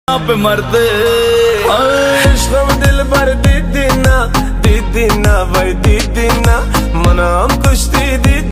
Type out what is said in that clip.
पे मरते दिल भर दीदी ना भाई दीदी ना मना हम कुश्ती दी